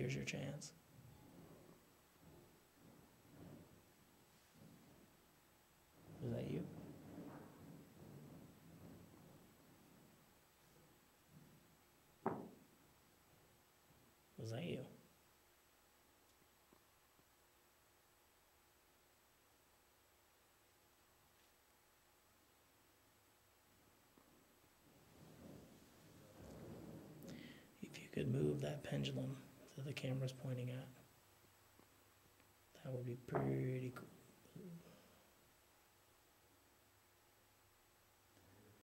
Here's your chance. Was that you? Was that you? If you could move that pendulum that the camera's pointing at, that would be pretty cool.